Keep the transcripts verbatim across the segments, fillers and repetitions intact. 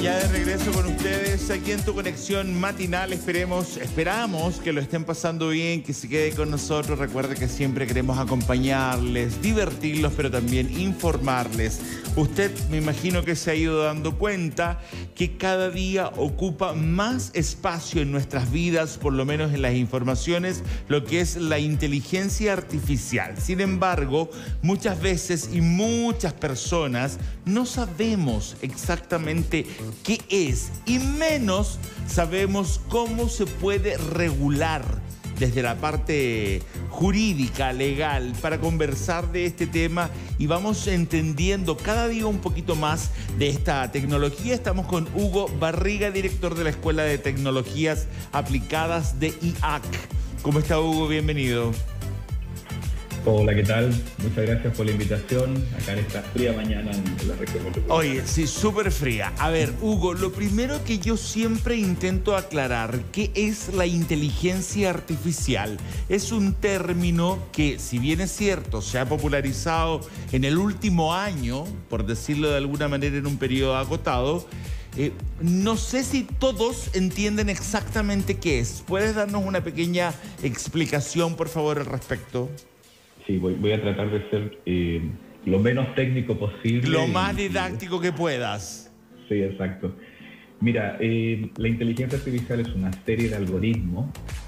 ya de regreso con ustedes aquí en Tu Conexión Matinal. Esperemos, esperamos que lo estén pasando bien, que se quede con nosotros. Recuerde que siempre queremos acompañarles, divertirlos, pero también informarles. Usted, me imagino que se ha ido dando cuenta que cada día ocupa más espacio en nuestras vidas, por lo menos en las informaciones, lo que es la inteligencia artificial. Sin embargo, muchas veces y muchas personas no sabemos exactamente qué es y menos sabemos cómo se puede regular desde la parte jurídica, legal, para conversar de este tema y vamos entendiendo cada día un poquito más de esta tecnología. Estamos con Hugo Barriga, director de la Escuela de Tecnologías Aplicadas de I A C. ¿Cómo está, Hugo? Bienvenido. Hola, ¿qué tal? Muchas gracias por la invitación acá en esta fría mañana en la región metropolitana. Oye, sí, súper fría. A ver, Hugo, lo primero que yo siempre intento aclarar, ¿qué es la inteligencia artificial? Es un término que, si bien es cierto, se ha popularizado en el último año, por decirlo de alguna manera en un periodo acotado, eh, no sé si todos entienden exactamente qué es. ¿Puedes darnos una pequeña explicación, por favor, al respecto? Sí, voy, voy a tratar de ser eh, lo menos técnico posible. Lo más didáctico que puedas. Sí, exacto. Mira, eh, la inteligencia artificial es una serie de algoritmos,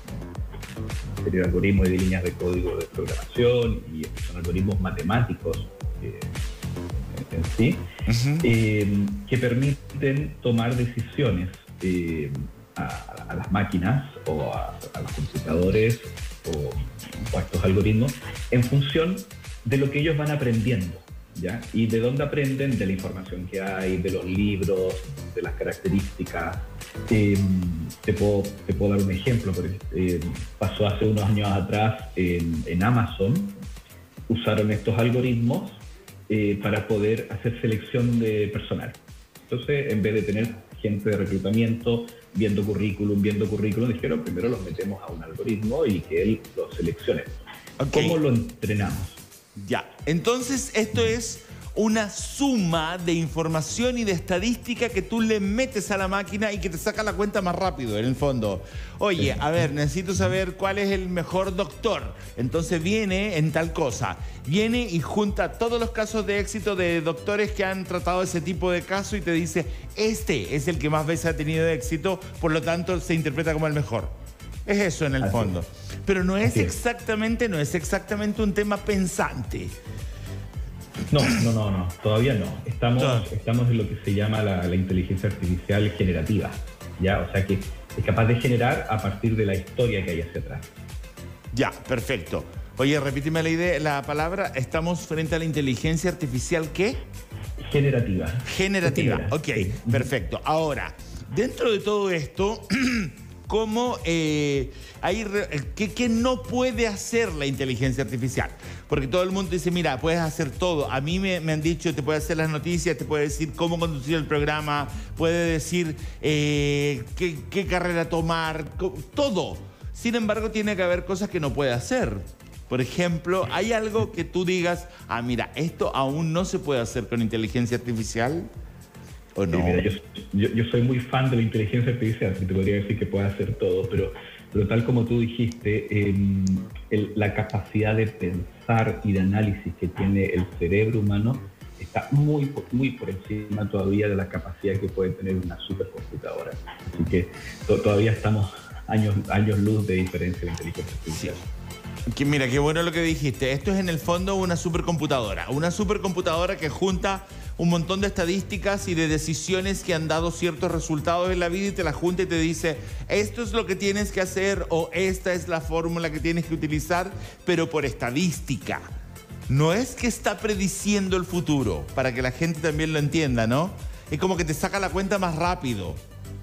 una serie de algoritmos y de líneas de código de programación, y son algoritmos matemáticos eh, en, en sí, uh-huh. eh, que permiten tomar decisiones eh, a, a las máquinas o a, a los computadores o o a estos algoritmos en función de lo que ellos van aprendiendo, ¿ya? Y de dónde aprenden, de la información que hay, de los libros, de las características. Eh, te, puedo, te puedo dar un ejemplo, porque eh, pasó hace unos años atrás en, en Amazon, usaron estos algoritmos eh, para poder hacer selección de personal. Entonces, en vez de tener gente de reclutamiento viendo currículum, viendo currículum, dijeron primero los metemos a un algoritmo y que él los seleccione. Okay. ¿Cómo lo entrenamos? Ya, entonces esto es una suma de información y de estadística que tú le metes a la máquina y que te saca la cuenta más rápido, en el fondo. Oye, a ver, necesito saber cuál es el mejor doctor. Entonces viene en tal cosa. Viene y junta todos los casos de éxito de doctores que han tratado ese tipo de caso y te dice, este es el que más veces ha tenido éxito, por lo tanto se interpreta como el mejor. Es eso en el fondo. Pero no es exactamente, no es exactamente un tema pensante. No, no, no, no, todavía no. Estamos, no. estamos en lo que se llama la, la inteligencia artificial generativa, ¿ya? O sea que es capaz de generar a partir de la historia que hay hacia atrás. Ya, perfecto. Oye, repíteme la idea, la palabra. Estamos frente a la inteligencia artificial, ¿qué? Generativa. Generativa, Genera. ok, Sí. Perfecto. Ahora, dentro de todo esto, ¿cómo eh, hay, qué, qué no puede hacer la inteligencia artificial? Porque todo el mundo dice, mira, puedes hacer todo. A mí me, me han dicho, te puede hacer las noticias, te puede decir cómo conducir el programa, puede decir eh, qué, qué carrera tomar, todo. Sin embargo, tiene que haber cosas que no puede hacer. Por ejemplo, ¿hay algo que tú digas, ah, mira, esto aún no se puede hacer con inteligencia artificial? ¿O no? Sí, mira, yo, yo, yo soy muy fan de la inteligencia artificial, que te podría decir que puede hacer todo, pero, pero tal como tú dijiste, eh, el, la capacidad de pensar y de análisis que tiene el cerebro humano está muy, muy por encima todavía de la capacidad que puede tener una supercomputadora. Así que to, todavía estamos años, años luz de diferencia de inteligencia artificial. Sí. Que mira, qué bueno lo que dijiste. Esto es en el fondo una supercomputadora. Una supercomputadora que junta un montón de estadísticas y de decisiones que han dado ciertos resultados en la vida y te la junta y te dice, esto es lo que tienes que hacer o esta es la fórmula que tienes que utilizar, pero por estadística. No es que está prediciendo el futuro, para que la gente también lo entienda, ¿no? Es como que te saca la cuenta más rápido.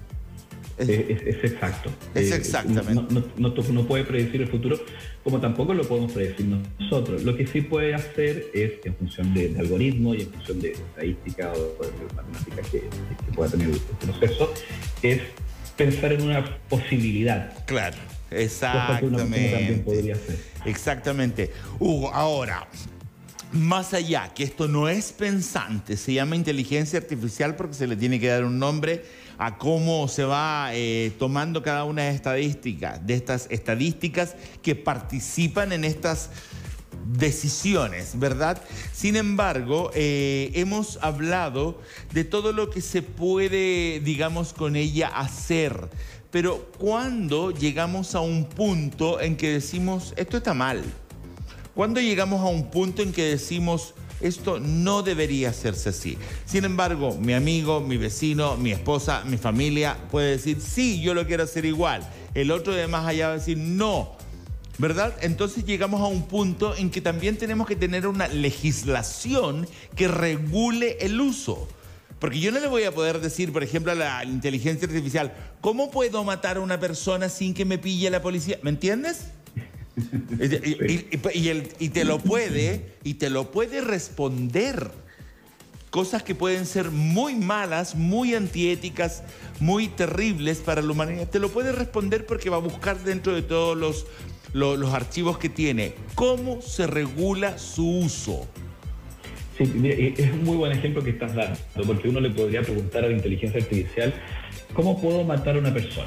Es, es, es exacto. Es exactamente. No, no, no, no puede predecir el futuro, como tampoco lo podemos predecir nosotros. Lo que sí puede hacer es, en función de, de algoritmos y en función de estadística o de matemática que, que pueda tener el proceso, es pensar en una posibilidad. Claro, exactamente. Cosa que uno también podría hacer. Exactamente. Hugo, ahora, más allá, que esto no es pensante, se llama inteligencia artificial porque se le tiene que dar un nombre a cómo se va eh, tomando cada una de estas estadísticas, de estas estadísticas que participan en estas decisiones, ¿verdad? Sin embargo, eh, hemos hablado de todo lo que se puede, digamos, con ella hacer. Pero ¿cuándo llegamos a un punto en que decimos, esto está mal? ¿Cuándo llegamos a un punto en que decimos, esto no debería hacerse así? Sin embargo, mi amigo, mi vecino, mi esposa, mi familia puede decir, sí, yo lo quiero hacer igual. El otro de más allá va a decir, no, ¿verdad? Entonces llegamos a un punto en que también tenemos que tener una legislación que regule el uso. Porque yo no le voy a poder decir, por ejemplo, a la inteligencia artificial, ¿cómo puedo matar a una persona sin que me pille la policía? ¿Me entiendes? Y, y, y, y, el, y te lo puede, y te lo puede responder. Cosas que pueden ser muy malas, muy antiéticas, muy terribles para la humanidad. Te lo puede responder porque va a buscar dentro de todos los, los, los archivos que tiene. ¿Cómo se regula su uso? Sí, es un muy buen ejemplo que estás dando, porque uno le podría preguntar a la inteligencia artificial, ¿cómo puedo matar a una persona?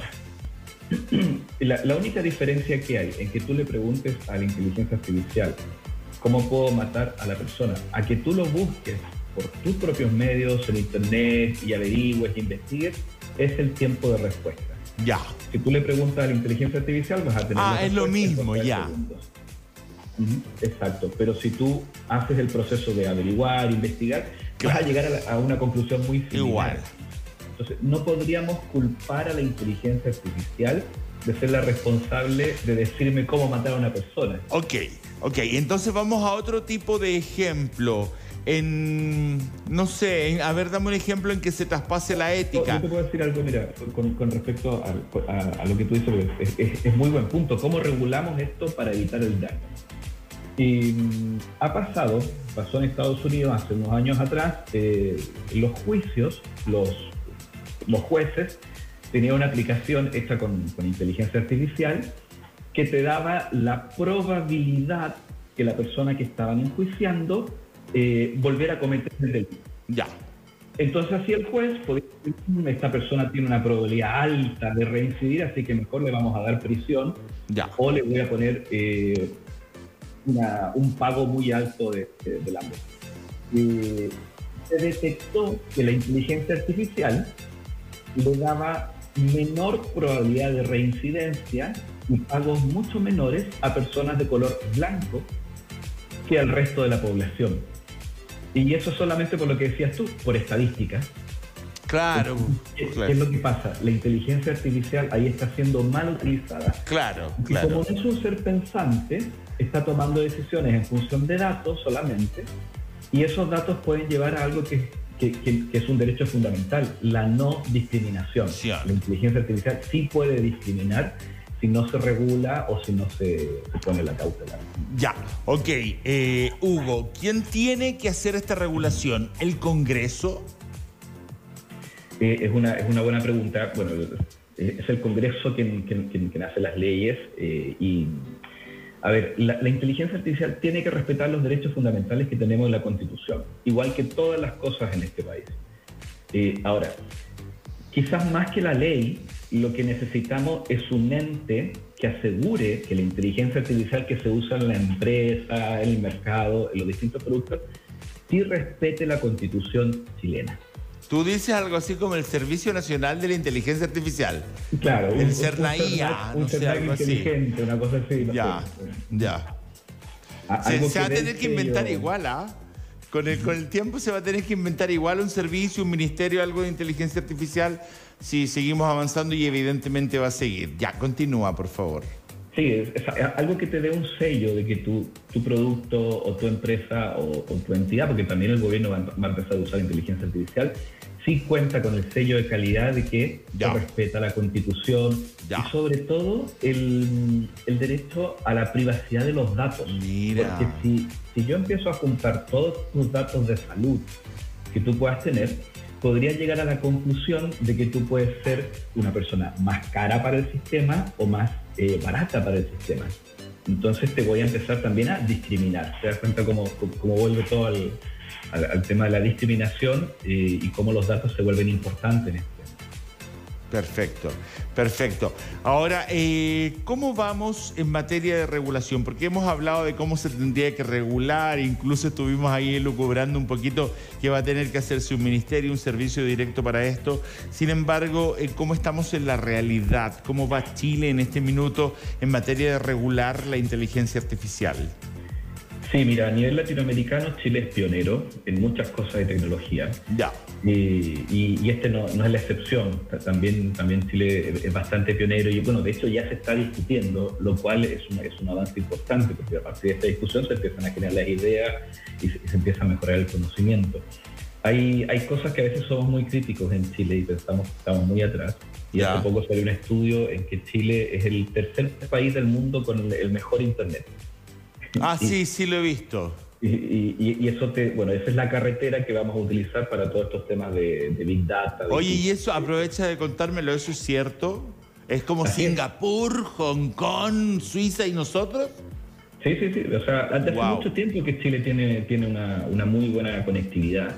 La, la única diferencia que hay en que tú le preguntes a la inteligencia artificial, ¿cómo puedo matar a la persona? A que tú lo busques por tus propios medios en internet y averigües, investigues, es el tiempo de respuesta. Ya. Si tú le preguntas a la inteligencia artificial, vas a tener... Ah, es lo mismo, ya. Uh-huh, exacto, pero si tú haces el proceso de averiguar, investigar, claro, vas a llegar a, la, a una conclusión muy similar. Igual. Entonces, no podríamos culpar a la inteligencia artificial de ser la responsable de decirme cómo matar a una persona. Ok, ok, entonces vamos a otro tipo de ejemplo. En, no sé, en, a ver, dame un ejemplo en que se traspase la ética. Yo te puedo decir algo, mira, con, con respecto a, a, a lo que tú dices, es, es, es muy buen punto. ¿Cómo regulamos esto para evitar el daño? Y mm, ha pasado, pasó en Estados Unidos hace unos años atrás, eh, los juicios, los, los jueces tenían una aplicación hecha con, con inteligencia artificial que te daba la probabilidad que la persona que estaban enjuiciando eh, volviera a cometer el delito. Ya. Entonces así el juez podía decir, esta persona tiene una probabilidad alta de reincidir, así que mejor le vamos a dar prisión, ya, o le voy a poner eh, una, un pago muy alto de, de, de la multa. Eh, se detectó que la inteligencia artificial le daba menor probabilidad de reincidencia y pagos mucho menores a personas de color blanco que al resto de la población. Y eso solamente por lo que decías tú, por estadística. Claro. ¿Qué, claro. ¿Qué es lo que pasa? La inteligencia artificial ahí está siendo mal utilizada. Claro, y claro. como no es un ser pensante, está tomando decisiones en función de datos solamente, y esos datos pueden llevar a algo que, que, que, que es un derecho fundamental, la no discriminación. Sí. La inteligencia artificial sí puede discriminar si no se regula o si no se, se pone la cautela. Ya, ok. Eh, Hugo, ¿quién tiene que hacer esta regulación? ¿El Congreso? Eh, es, una, es una buena pregunta. Bueno, es el Congreso quien, quien, quien, quien hace las leyes eh, y... A ver, la, la inteligencia artificial tiene que respetar los derechos fundamentales que tenemos en la Constitución, igual que todas las cosas en este país. Eh, ahora, quizás más que la ley, lo que necesitamos es un ente que asegure que la inteligencia artificial que se usa en la empresa, en el mercado, en los distintos productos, sí respete la Constitución chilena. Tú dices algo así como el Servicio Nacional de la Inteligencia Artificial. Claro. El un, CERNAIA, un, no un sé, algo inteligente, así. Una cosa así. No ya, sé. ya. A, se, se va a tener que que inventar yo... igual, ¿ah? ¿eh? Con el, con el tiempo se va a tener que inventar igual un servicio, un ministerio, algo de inteligencia artificial, si seguimos avanzando y evidentemente va a seguir. Ya, continúa, por favor. Sí, es, es algo que te dé un sello de que tu, tu producto o tu empresa o, o tu entidad, porque también el gobierno va, va a empezar a usar inteligencia artificial, sí cuenta con el sello de calidad de que se respeta la Constitución ya. Y sobre todo el, el derecho a la privacidad de los datos. Mira. Porque si, si yo empiezo a juntar todos tus datos de salud que tú puedas tener, podría llegar a la conclusión de que tú puedes ser una persona más cara para el sistema o más eh, barata para el sistema. entonces te voy a empezar también a discriminar. ¿Te das cuenta cómo, cómo vuelve todo al, al, al tema de la discriminación eh, y cómo los datos se vuelven importantes en esto? Perfecto, perfecto. Ahora, eh, ¿cómo vamos en materia de regulación? Porque hemos hablado de cómo se tendría que regular, incluso estuvimos ahí elucubrando un poquito que va a tener que hacerse un ministerio, un servicio directo para esto. Sin embargo, eh, ¿cómo estamos en la realidad? ¿Cómo va Chile en este minuto en materia de regular la inteligencia artificial? Sí, mira, a nivel latinoamericano Chile es pionero en muchas cosas de tecnología. Ya. Y, y, y este no, no es la excepción. También, también Chile es bastante pionero y bueno, de hecho ya se está discutiendo, lo cual es un, es un avance importante porque a partir de esta discusión se empiezan a generar las ideas y se, y se empieza a mejorar el conocimiento. Hay, hay cosas que a veces somos muy críticos en Chile y pensamos que estamos muy atrás. Y ya. Hace poco salió un estudio en que Chile es el tercer país del mundo con el mejor internet. Ah, y, sí, sí lo he visto. Y, y, y eso te, bueno, esa es la carretera que vamos a utilizar para todos estos temas de, de Big Data. De Oye, y eso, aprovecha de contármelo, ¿eso es cierto? ¿Es como Así Singapur, es. Hong Kong, Suiza y nosotros? Sí, sí, sí. O sea, desde wow. hace mucho tiempo que Chile tiene, tiene una, una muy buena conectividad.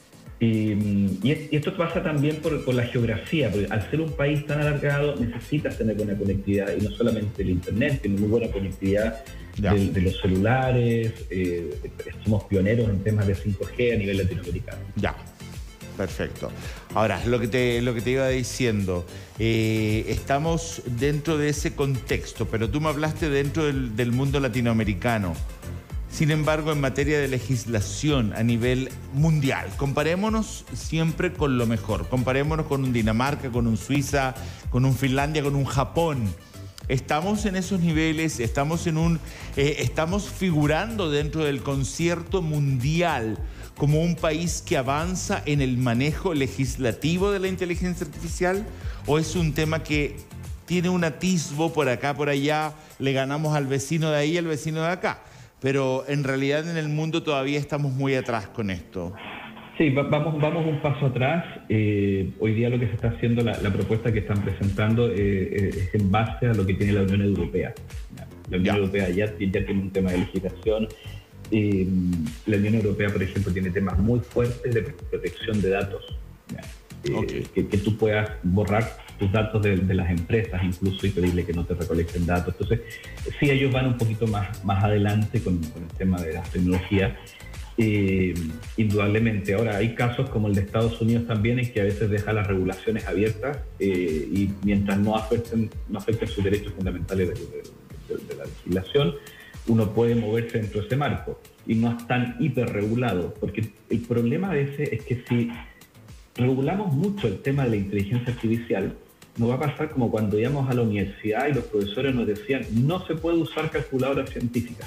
Y, y esto pasa también por, por la geografía, porque al ser un país tan alargado necesitas tener buena conectividad y no solamente el internet, tiene muy buena conectividad de, de los celulares, eh, somos pioneros en temas de cinco G a nivel latinoamericano. Ya, perfecto. Ahora, lo que te, lo que te iba diciendo, eh, estamos dentro de ese contexto, pero tú me hablaste dentro del, del mundo latinoamericano. Sin embargo, en materia de legislación a nivel mundial, comparémonos siempre con lo mejor. Comparémonos con un Dinamarca, con un Suiza, con un Finlandia, con un Japón. Estamos en esos niveles, estamos, en un, eh, estamos figurando dentro del concierto mundial como un país que avanza en el manejo legislativo de la inteligencia artificial, ¿o es un tema que tiene un atisbo por acá, por allá, le ganamos al vecino de ahí, al vecino de acá? Pero en realidad en el mundo todavía estamos muy atrás con esto. Sí, vamos, vamos un paso atrás. Eh, hoy día lo que se está haciendo, la, la propuesta que están presentando eh, es en base a lo que tiene la Unión Europea. La Unión ya. Europea ya, ya tiene un tema de legislación. Eh, la Unión Europea, por ejemplo, tiene temas muy fuertes de protección de datos. Eh, okay. que, que tú puedas borrar tus datos de, de las empresas incluso y pedirle que no te recolecten datos. Entonces, sí, ellos van un poquito más, más adelante con, con el tema de las tecnologías, eh, indudablemente. Ahora, hay casos como el de Estados Unidos también en que a veces deja las regulaciones abiertas eh, y mientras no afecten, no afecten sus derechos fundamentales de, de, de, de la legislación, uno puede moverse dentro de ese marco y no es tan hiperregulado, porque el problema de ese es que si regulamos mucho el tema de la inteligencia artificial, nos va a pasar como cuando íbamos a la universidad y los profesores nos decían no se puede usar calculadoras científicas.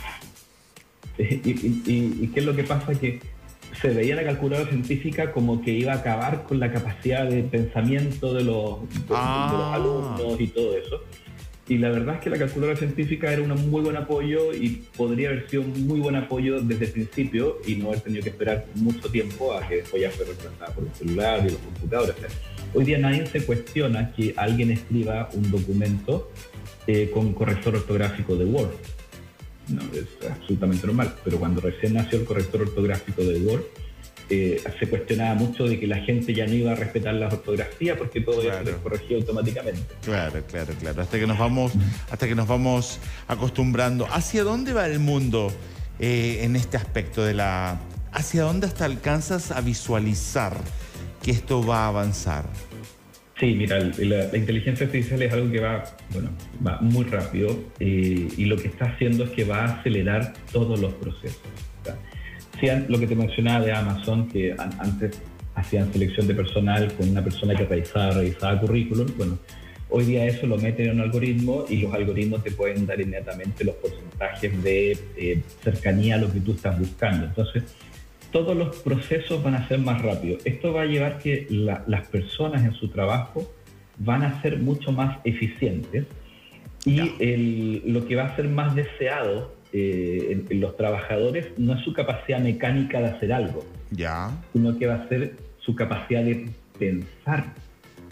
Y, y, y, ¿Y qué es lo que pasa? Que se veía la calculadora científica como que iba a acabar con la capacidad de pensamiento de los, de, ah. de los alumnos y todo eso. Y la verdad es que la calculadora científica era un muy buen apoyo y podría haber sido un muy buen apoyo desde el principio y no haber tenido que esperar mucho tiempo a que después ya fue reemplazada por el celular y los computadores. O sea, hoy día nadie se cuestiona que alguien escriba un documento eh, con corrector ortográfico de Word. No, es absolutamente normal. Pero cuando recién nació el corrector ortográfico de Word, Eh, se cuestionaba mucho de que la gente ya no iba a respetar la ortografía porque todo claro. iba a ser corregido automáticamente. Claro, claro, claro. Hasta que nos vamos, hasta que nos vamos acostumbrando. ¿Hacia dónde va el mundo eh, en este aspecto de la... ¿Hacia dónde hasta alcanzas a visualizar que esto va a avanzar? Sí, mira, la, la inteligencia artificial es algo que va, bueno, va muy rápido eh, y lo que está haciendo es que va a acelerar todos los procesos. ¿Tá? Lo que te mencionaba de Amazon, que antes hacían selección de personal con una persona que revisaba, revisaba currículum, bueno, hoy día eso lo meten en un algoritmo y los algoritmos te pueden dar inmediatamente los porcentajes de eh, cercanía a lo que tú estás buscando. Entonces, todos los procesos van a ser más rápidos. Esto va a llevar que la, las personas en su trabajo van a ser mucho más eficientes y el, lo que va a ser más deseado Eh, en, en los trabajadores no es su capacidad mecánica de hacer algo, ya. sino que va a ser su capacidad de pensar.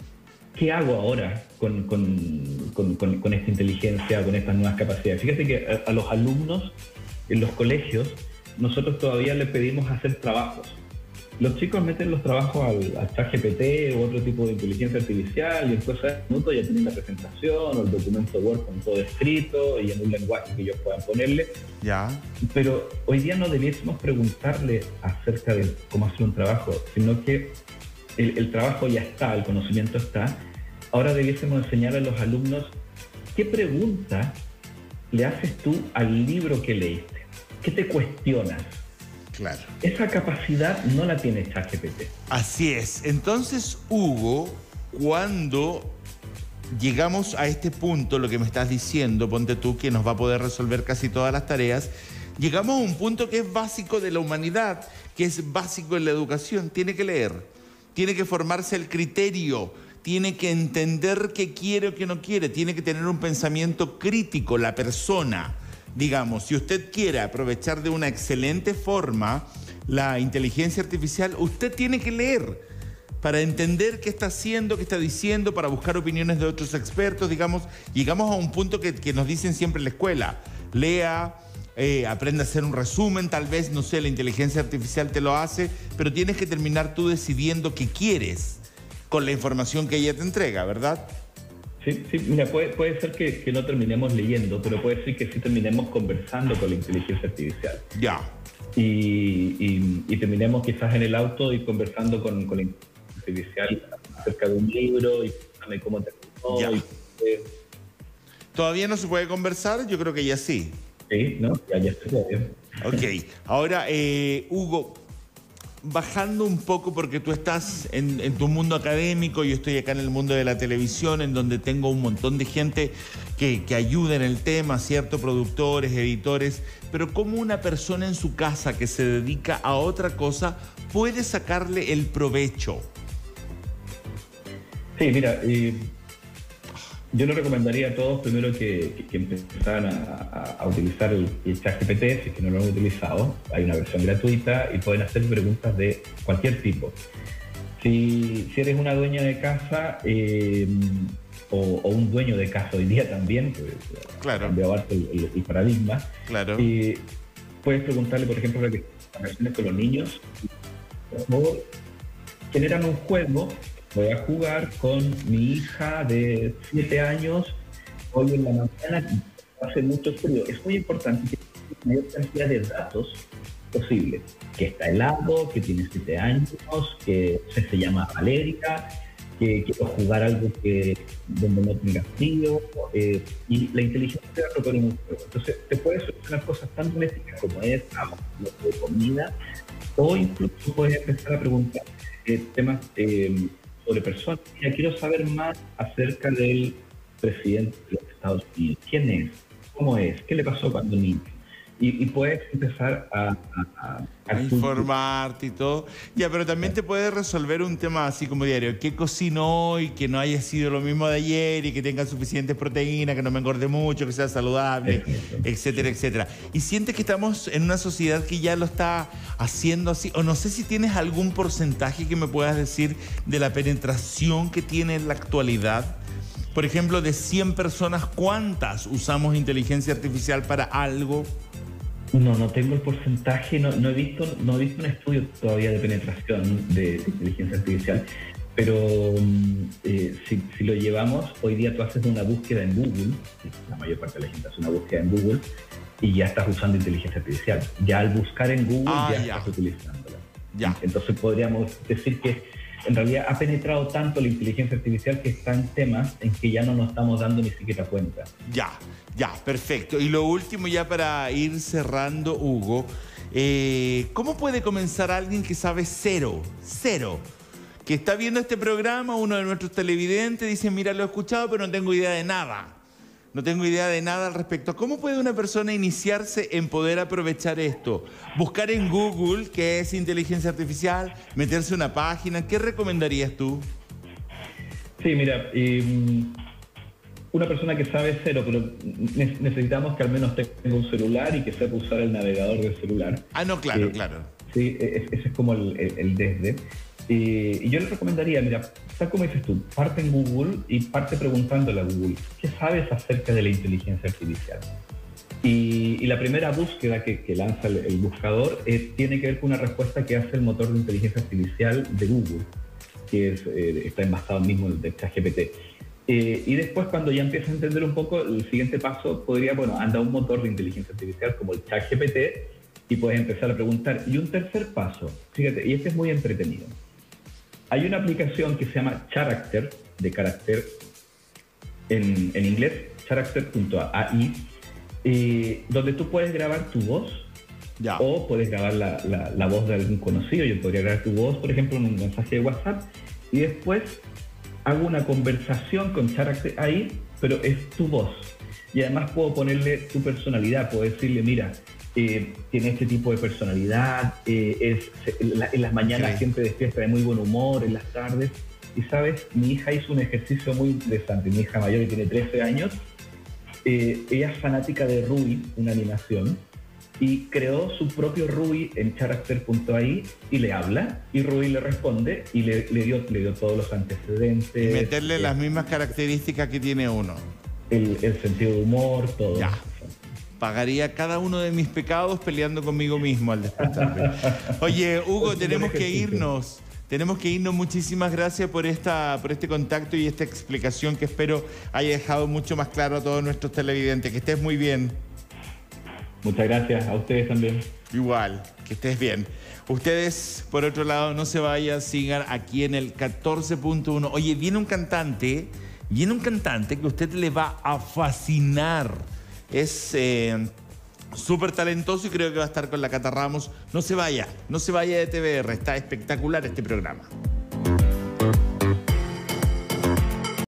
¿qué hago ahora con, con, con, con, con esta inteligencia, con estas nuevas capacidades? Fíjate que a, a los alumnos en los colegios, nosotros todavía les pedimos hacer trabajos. Los chicos meten los trabajos al, al ChatGPT u otro tipo de inteligencia artificial y en cosas de minutos ya tienen la presentación o el documento Word con todo escrito y en un lenguaje que ellos puedan ponerle. Ya. Pero hoy día no debiésemos preguntarle acerca de cómo hacer un trabajo, sino que el, el trabajo ya está, el conocimiento está. Ahora debiésemos enseñar a los alumnos qué pregunta le haces tú al libro que leíste, qué te cuestionas. Claro. Esa capacidad no la tiene ChatGPT. Así es. Entonces, Hugo, cuando llegamos a este punto, lo que me estás diciendo, ponte tú, que nos va a poder resolver casi todas las tareas, llegamos a un punto que es básico de la humanidad, que es básico en la educación. Tiene que leer, tiene que formarse el criterio, tiene que entender qué quiere o qué no quiere, tiene que tener un pensamiento crítico, la persona. Digamos, si usted quiere aprovechar de una excelente forma la inteligencia artificial, usted tiene que leer para entender qué está haciendo, qué está diciendo, para buscar opiniones de otros expertos. Digamos, llegamos a un punto que, que nos dicen siempre en la escuela: lea, eh, aprenda a hacer un resumen, tal vez, no sé, la inteligencia artificial te lo hace, pero tienes que terminar tú decidiendo qué quieres con la información que ella te entrega, ¿verdad? Sí, sí, mira, puede, puede ser que, que no terminemos leyendo, pero puede ser que sí terminemos conversando con la inteligencia artificial. Ya. Y, y, y terminemos quizás en el auto y conversando con, con la inteligencia artificial acerca de un libro y cómo terminó. Ya. Y, eh, ¿Todavía no se puede conversar? Yo creo que ya sí. Sí, ¿no? Ya, ya estoy bien. Ok. Ahora, eh, Hugo, bajando un poco, porque tú estás en, en tu mundo académico, yo estoy acá en el mundo de la televisión, en donde tengo un montón de gente que, que ayuda en el tema, ¿cierto? Productores, editores, pero ¿cómo una persona en su casa que se dedica a otra cosa puede sacarle el provecho? Sí, mira, eh, yo le recomendaría a todos primero que, que, que empezaran a, a, a utilizar el, el ChatGPT, si es que no lo han utilizado. Hay una versión gratuita y pueden hacer preguntas de cualquier tipo. Si, si eres una dueña de casa eh, o, o un dueño de casa hoy día también, pues, claro, ha cambiado harto el, el, el paradigma, claro. eh, puedes preguntarle, por ejemplo, las relaciones con los niños. Por favor, generan un juego. Voy a jugar con mi hija de siete años hoy en la mañana, hace mucho frío. Es muy importante que tenga la mayor cantidad de datos posible. Que está helado, que tiene siete años, que se, se llama Valeria, que quiero jugar algo que, donde no tenga frío. Eh, y la inteligencia te va a proponer un juego. Entonces, te puedes solucionar cosas tan domésticas como es lo de comida, o incluso puedes empezar a preguntar eh, temas eh, sobre personas. Ya quiero saber más acerca del presidente de los Estados Unidos. ¿Quién es? ¿Cómo es? ¿Qué le pasó cuando niño? Y, y puedes empezar a, a, a, a informarte y todo. Ya, pero también te puede resolver un tema así como diario. ¿Qué cocinó hoy? Que no haya sido lo mismo de ayer y que tenga suficientes proteínas, que no me engorde mucho, que sea saludable, etcétera, etcétera. ¿Y sientes que estamos en una sociedad que ya lo está haciendo así? O no sé si tienes algún porcentaje que me puedas decir de la penetración que tiene en la actualidad. Por ejemplo, de cien personas, ¿cuántas usamos inteligencia artificial para algo? No, no tengo el porcentaje, no, no, he visto, no he visto un estudio todavía de penetración de, de inteligencia artificial, pero eh, si, si lo llevamos, hoy día tú haces una búsqueda en Google, la mayor parte de la gente hace una búsqueda en Google, y ya estás usando inteligencia artificial. Ya al buscar en Google ah, ya, ya estás utilizándola. Ya. Entonces podríamos decir que en realidad ha penetrado tanto la inteligencia artificial que está en temas en que ya no nos estamos dando ni siquiera cuenta. Ya, ya, perfecto. Y lo último ya para ir cerrando, Hugo, eh, ¿cómo puede comenzar alguien que sabe cero, cero? Que está viendo este programa, uno de nuestros televidentes dice, mira, lo he escuchado, pero no tengo idea de nada. No tengo idea de nada al respecto. ¿Cómo puede una persona iniciarse en poder aprovechar esto? Buscar en Google, qué es inteligencia artificial, meterse a una página. ¿Qué recomendarías tú? Sí, mira, eh, una persona que sabe cero, pero ne- necesitamos que al menos tenga un celular y que sepa usar el navegador del celular. Ah, no, claro, eh, claro. Sí, ese es como el, el, el desde. Eh, y yo le recomendaría, mira, tal como dices tú, parte en Google y parte preguntándole a Google, ¿qué sabes acerca de la inteligencia artificial? Y, y la primera búsqueda que, que lanza el, el buscador eh, tiene que ver con una respuesta que hace el motor de inteligencia artificial de Google, que es, eh, está envasado mismo de ChatGPT. Eh, y después, cuando ya empiezas a entender un poco, el siguiente paso podría, bueno, anda un motor de inteligencia artificial como el ChatGPT y puedes empezar a preguntar. Y un tercer paso, fíjate, y este es muy entretenido. Hay una aplicación que se llama Character, de carácter en, en inglés, character punto a i, eh, donde tú puedes grabar tu voz ya. O puedes grabar la, la, la voz de algún conocido. Yo podría grabar tu voz, por ejemplo, en un mensaje de WhatsApp, y después hago una conversación con Character ahí, pero es tu voz. Y además puedo ponerle tu personalidad, puedo decirle, mira, eh, tiene este tipo de personalidad, eh, es, en, la, en las mañanas okay. siempre despierta de muy buen humor, en las tardes. Y sabes, mi hija hizo un ejercicio muy interesante, mi hija mayor que tiene trece años, eh, ella es fanática de Ruby, una animación, y creó su propio Ruby en character punto a i y le habla, y Ruby le responde y le, le, dio, le dio todos los antecedentes. Y meterle eh, las mismas características que tiene uno. El, el sentido de humor, todo. Ya. Pagaría cada uno de mis pecados peleando conmigo mismo al despertarme. Oye, Hugo, tenemos que irnos. Tenemos que irnos. Muchísimas gracias por, esta, por este contacto y esta explicación que espero haya dejado mucho más claro a todos nuestros televidentes. Que estés muy bien. Muchas gracias. A ustedes también. Igual, que estés bien. Ustedes, por otro lado, no se vayan, sigan aquí en el catorce punto uno. Oye, viene un cantante, viene un cantante que a usted le va a fascinar. Es eh, súper talentoso y creo que va a estar con la Cata Ramos. No se vaya, no se vaya de T V R. Está espectacular este programa.